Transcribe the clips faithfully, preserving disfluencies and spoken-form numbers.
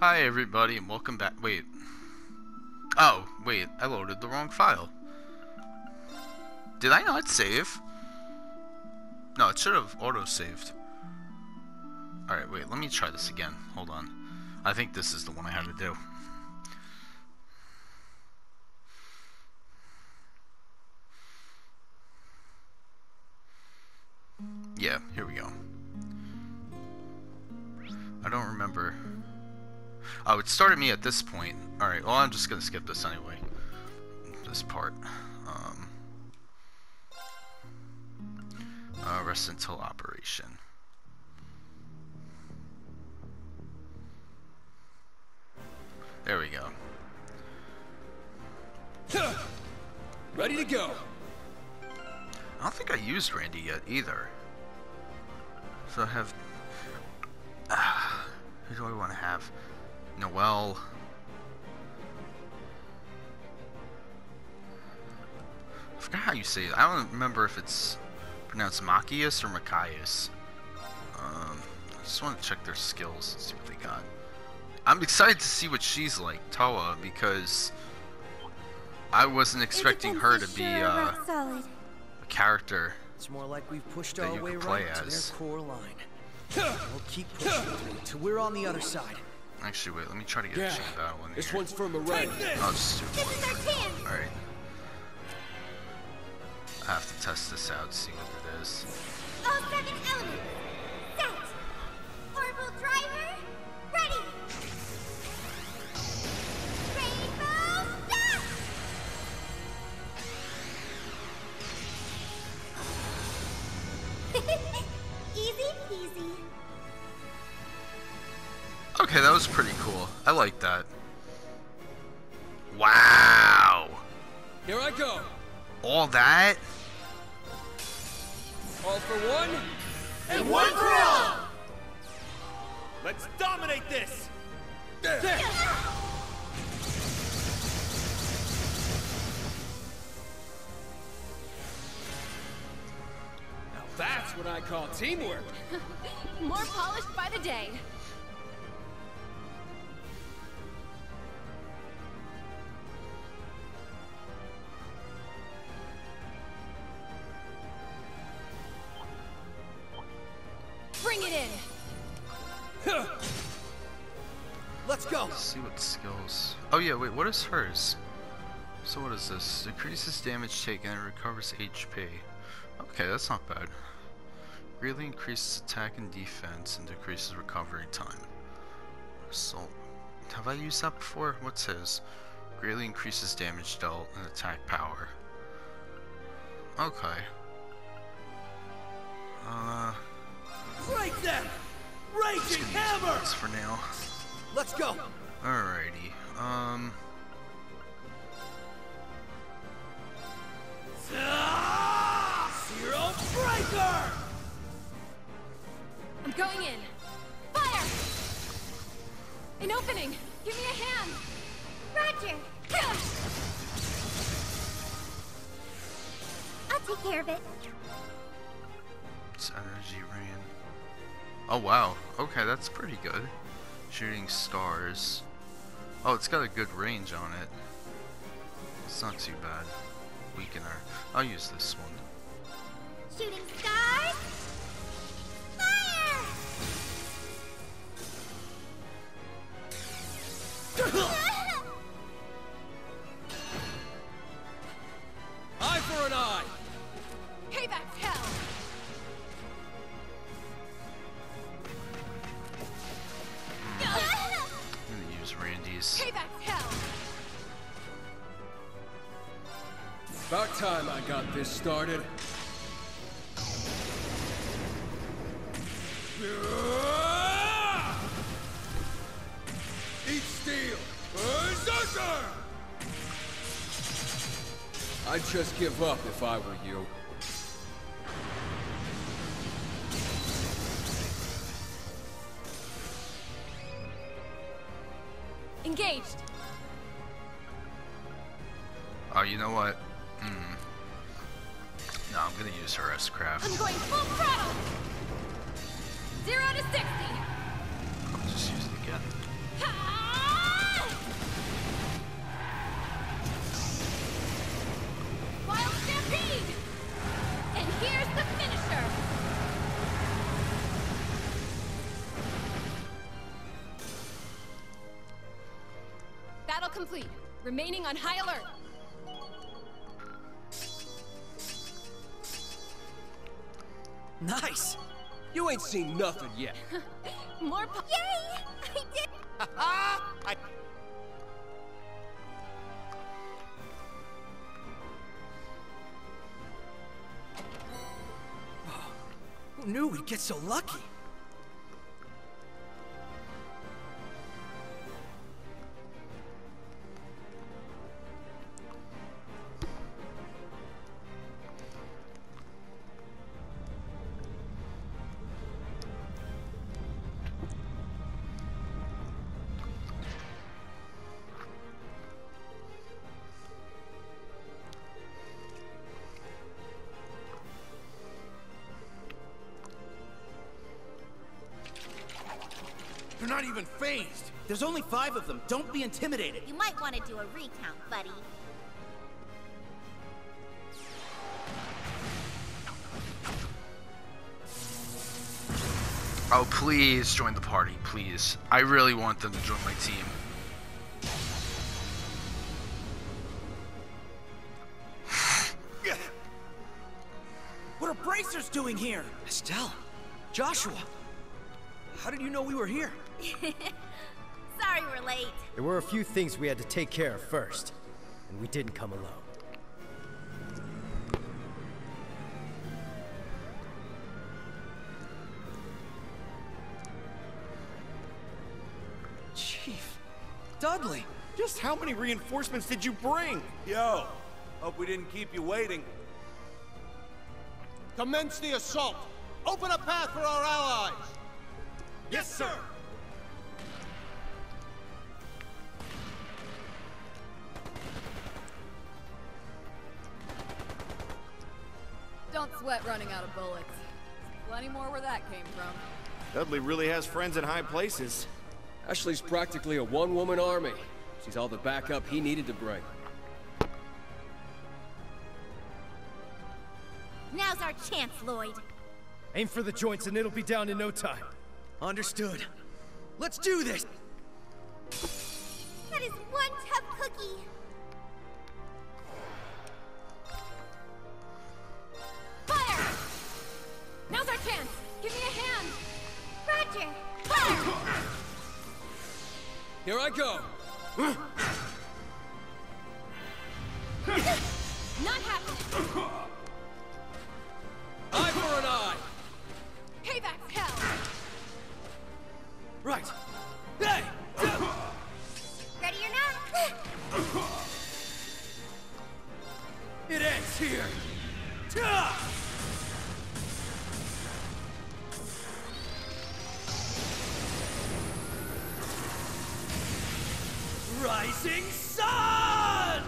Hi everybody and welcome back. Wait. Oh, wait, I loaded the wrong file. Did I not save? No, it should have auto-saved. Alright, wait, let me try this again. Hold on. I think this is the one I had to do. Yeah, here we go. I don't remember. Oh, it started me at this point. Alright, well, I'm just gonna skip this anyway. This part. Um, uh, rest until operation. There we go. Ready to go. I don't think I used Randy yet either. So I have... Uh, who do I want to have? Noelle. I forgot how you say it. I don't remember if it's pronounced Machias or Machias. Um, I just want to check their skills and see what they got. I'm excited to see what she's like, Toa, because I wasn't expecting her to be uh, a character. It's more like we've pushed that our you way could play right to as. their core line. We'll keep pushing till we're on the other side. Actually, wait, let me try to get Yeah, a chain battle in this here. one's for Moray. Oh, stupid. This is our chance. Alright. I have to test this out, see what it is. All seven elements. Set. Orbital driver. Ready. Rainbow dash. Easy peasy. Okay, that was pretty cool. I like that. Wow! Here I go. All that? All for one. And one for all. Let's dominate this. There. Now that's what I call teamwork. More polished by the day. Bring it in. Let's go. Let's see what skills. Oh yeah, wait, what is hers? So what is this? Decreases damage taken and recovers H P. Okay, that's not bad. Greatly increases attack and defense and decreases recovery time. Assault. Have I used that before? What's his? Greatly increases damage dealt and attack power. Okay. Uh. Break them. Raging hammer. That's for now. Let's go. Alrighty. Um. Zero breaker. I'm going in. Fire! An opening! Give me a hand! Roger. I'll take care of it. It's energy rain. Oh wow. Okay, that's pretty good. Shooting stars. Oh, it's got a good range on it. It's not too bad. Weakener. I'll use this one. Shooting stars. Fire! Eye for an eye. Payback's hell! I'm gonna use Randy's. Payback's hell! About time I got this started. Eat steel. Berserker! I'd just give up if I were you. Engaged! Oh, you know what? Hmm. No, I'm gonna use her S-Craft. I'm going full throttle! Zero to sixty! I'll just use it again. Ha! Battle complete. Remaining on high alert. Nice! You ain't seen nothing yet. More po- Yay! I did. I... Who knew we'd get so lucky? They're not even phased. There's only five of them. Don't be intimidated. You might want to do a recount, buddy. Oh, please join the party, please. I really want them to join my team. What are bracers doing here? Estelle, Joshua, how did you know we were here? Sorry we're late. There were a few things we had to take care of first, and we didn't come alone. Chief, Dudley, Just how many reinforcements did you bring? Yo, hope we didn't keep you waiting. Commence the assault! Open a path for our allies! Yes, sir. Don't sweat running out of bullets. Plenty more where that came from. Dudley really has friends in high places. Ashley's practically a one-woman army. She's all the backup he needed to bring. Now's our chance, Lloyd. Aim for the joints and it'll be down in no time. understood. Let's do this! That is one tough cookie. Fire! Now's our chance! Give me a hand! Roger. Fire! Here I go! Not happening! Eye for an eye! Payback's hell! Right. Hey! Ready or not? It ends here! Ta! Rising Sun!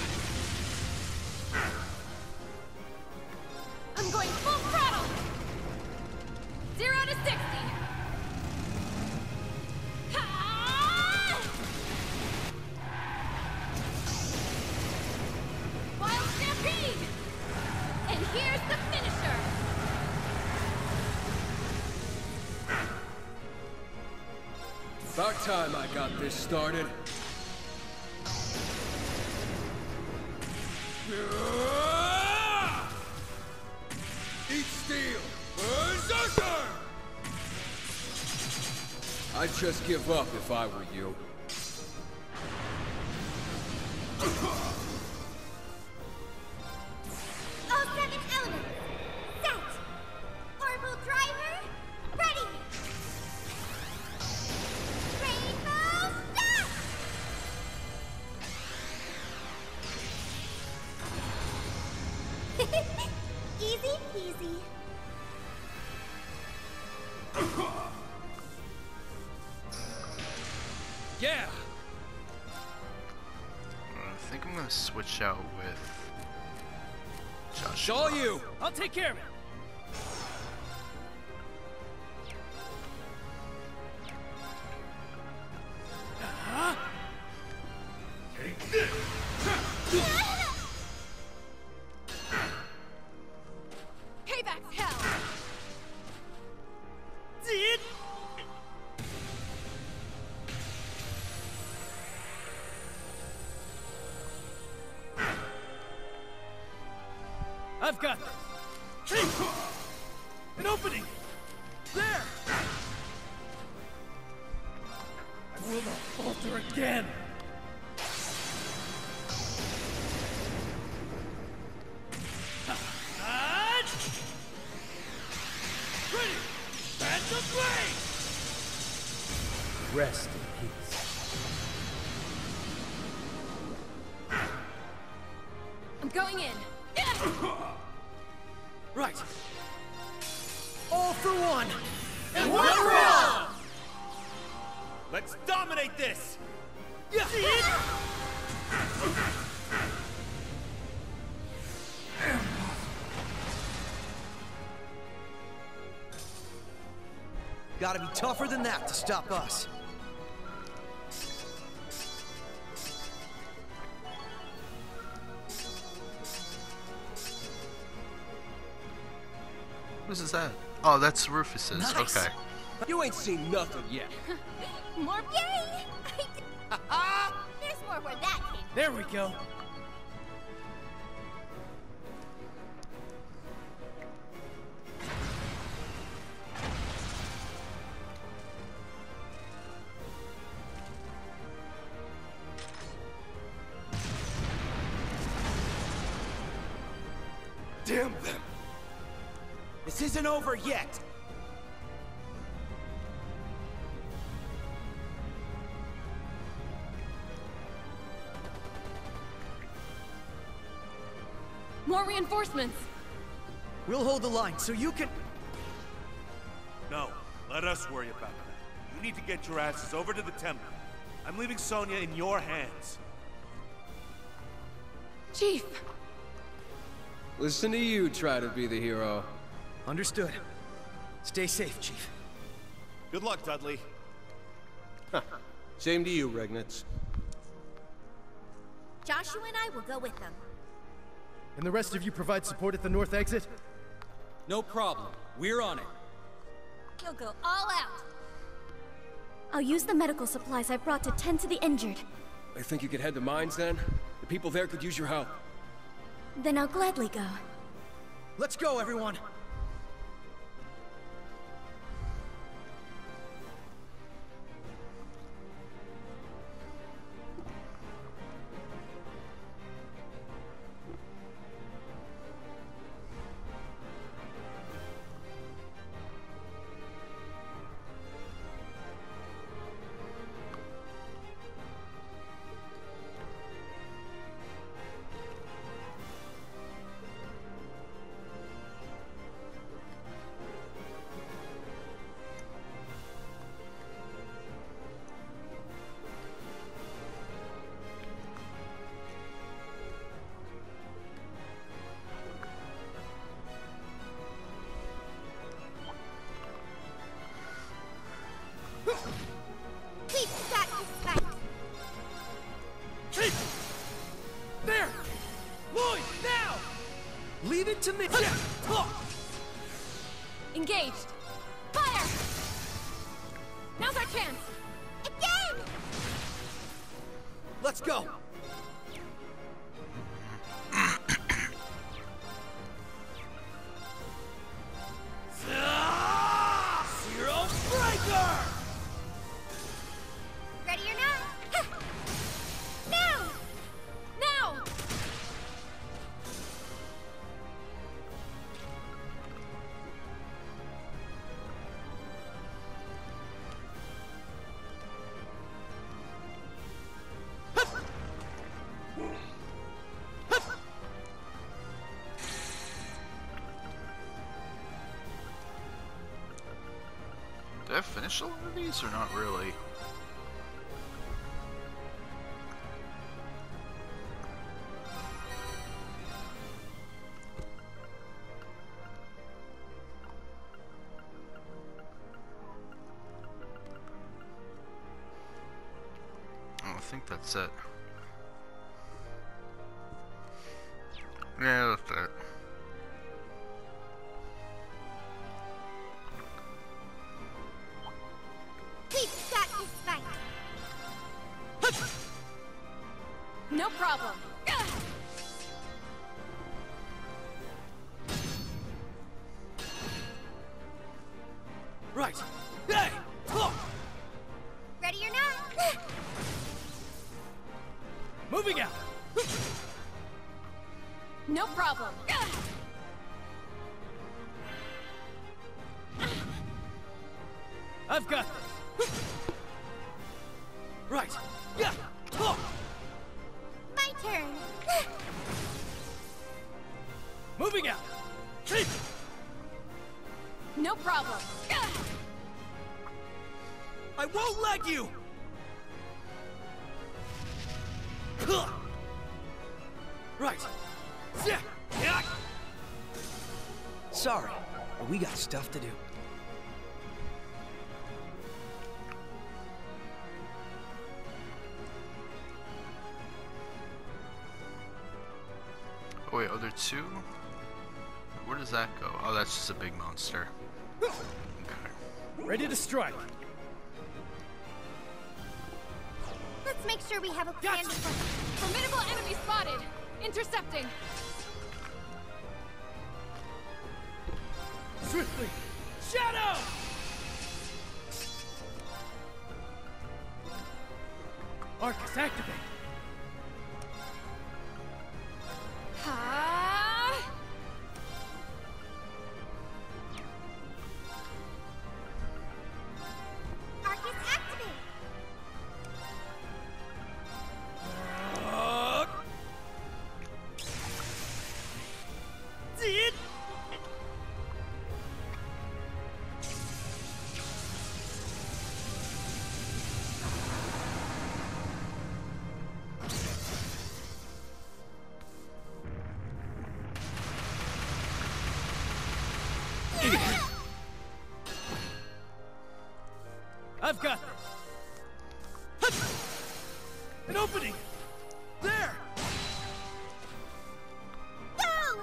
I'm going full throttle! Zero to sixty! Ha! Wild Stampede! And here's the finisher! About time I got this started. Eat steel! Berserker! I'd just give up if I were you. All seven elements. Set. Orbital driver. Ready. Rainbow dash. Easy peasy. Yeah! I think I'm gonna switch out with Joshua. It's all you! I'll take care of it. Payback's hell! Did? I've got this. Chief! An opening! There! I will not falter again. Ready! Phantom Blade! Rest in peace. I'm going in. Right. All for one! And one for all! Let's dominate this! Yeah! Gotta be tougher than that to stop us. Whose is that? Oh, that's Rufus's. Nice. Okay. You ain't seen nothing yet. More yay! There's more where that came from. There we go. Damn them! This isn't over yet. More reinforcements. We'll hold the line so you can... No, let us worry about that. You need to get your asses over to the temple. I'm leaving Sonya in your hands. Chief. Listen to you try to be the hero. Understood. Stay safe, Chief. Good luck, Dudley. Same to you, Regnitz. Joshua and I will go with them. And the rest of you provide support at the north exit? No problem. We're on it. You'll go all out. I'll use the medical supplies I brought to tend to the injured. I think you could head to mines then? The people there could use your help. Then I'll gladly go. Let's go, everyone. Keep that fight. Chief! There! Lloyd, now! Leave it to me! Engaged. Fire! Now's our chance. Again! Let's go! Zero Striker! Ready or not? Now! Now! Did I finish all of these or not really? Oh, I think that's it. Yeah, that's it. Keep that fight. No problem. Right. Hey! Oh! Ready or not? Moving out! No problem. I've got this. Right. Yeah. Oh! My turn. Moving out. Hey! No problem. I won't let you! Right. Yeah. Yeah. Sorry, but we got stuff to do. Oh wait, other two? Where does that go? Oh, that's just a big monster. Okay. Ready to strike. Let's make sure we have a plan Gotcha. before. Formidable enemy spotted. Intercepting. Swiftly! Shadow! Arcus, activate! Ah! Arcus, activate. Uh, see it? I've got this. Hup! An opening! There! Go!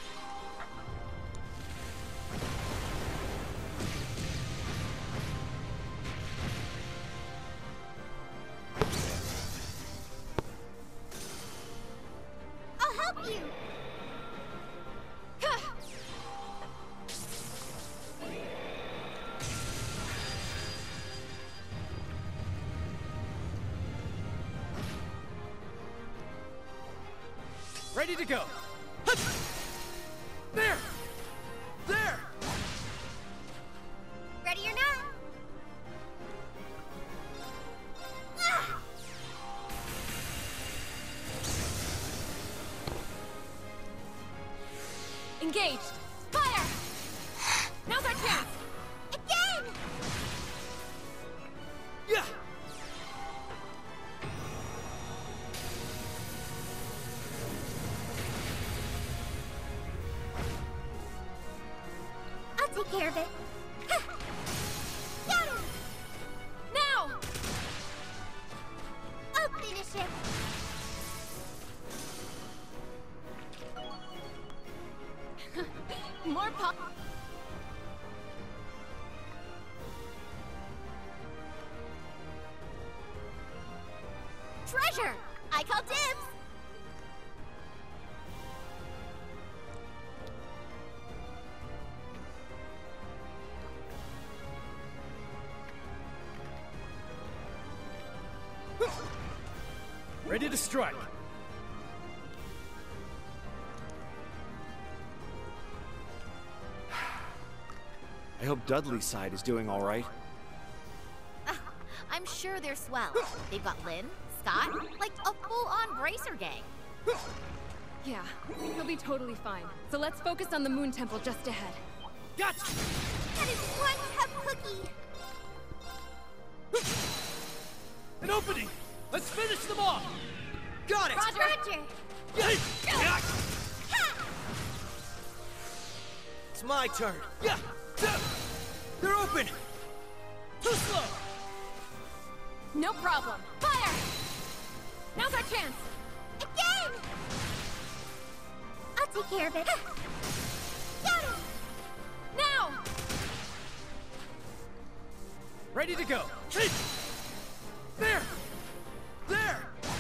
I'll help you. Ready to go. Hup! There! There! Ready or not? Ah! Engaged. Fire! Now's our chance. Again! Yeah! I'll take care of it. Got him! Now! I'll finish it. More pop. Treasure! I call dibs! Ready to strike. I hope Dudley's side is doing all right. I'm sure they're swell. They've got Lynn, Scott, like a full-on Bracer gang. Yeah, he'll be totally fine. So let's focus on the Moon Temple just ahead. Gotcha! That is one tough cookie. An opening! Let's finish them off! Got it! Roger! Roger! Yeah. Yeah. Ha! It's my turn. Yeah. Yeah. They're open. Too slow. No problem. Fire! Now's our chance. Again! I'll take care of it. Got him! Now! Ready to go. Hit. There. There.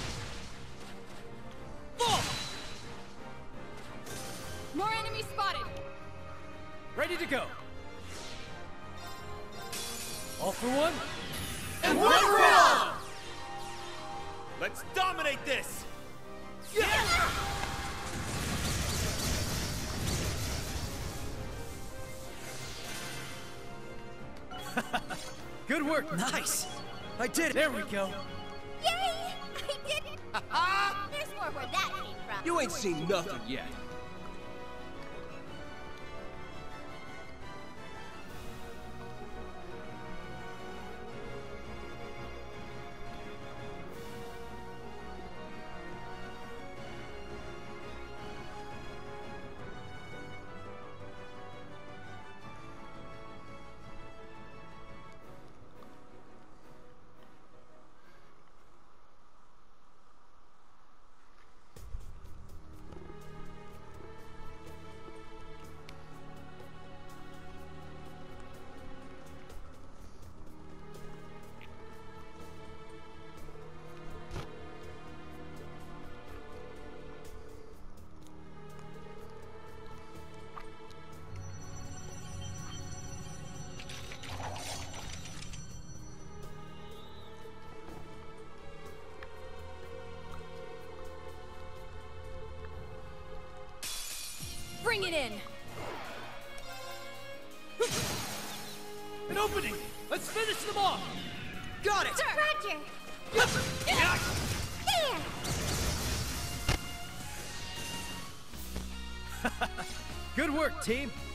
Fall. More enemies spotted. Ready to go. for one. And one for all! Let's dominate this! Good work. Nice! I did it. There we go. Yay! I did it! There's more where that came from. You ain't seen nothing yet. Bring it in! An opening! Let's finish them off! Got it! Roger! There! Good work, team.